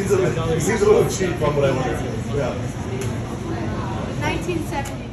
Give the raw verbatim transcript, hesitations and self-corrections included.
seems a little, he seems a little cheap on what I wonder. Yeah. nineteen seventy.